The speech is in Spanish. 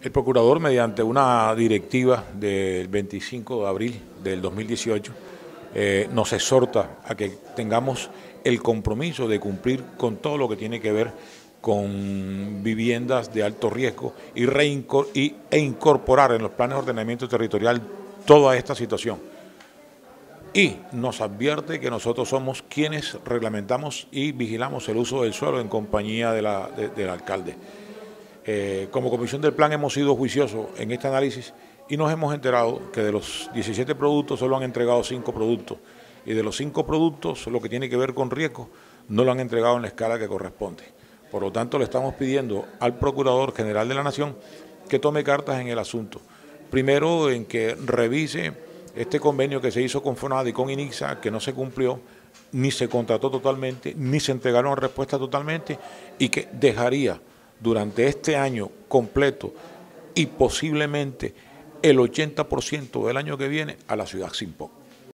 El procurador, mediante una directiva del 25 de abril del 2018, nos exhorta a que tengamos el compromiso de cumplir con todo lo que tiene que ver con viviendas de alto riesgo e incorporar en los planes de ordenamiento territorial toda esta situación. Y nos advierte que nosotros somos quienes reglamentamos y vigilamos el uso del suelo en compañía del alcalde. Como comisión del plan hemos sido juiciosos en este análisis y nos hemos enterado que de los 17 productos solo han entregado 5 productos y de los 5 productos, lo que tiene que ver con riesgo, no lo han entregado en la escala que corresponde. Por lo tanto, le estamos pidiendo al Procurador General de la Nación que tome cartas en el asunto. Primero, en que revise este convenio que se hizo con FONADA y con INICSA, que no se cumplió, ni se contrató totalmente, ni se entregaron respuestas totalmente, y que dejaría durante este año completo y posiblemente el 80% del año que viene a la ciudad sin POC.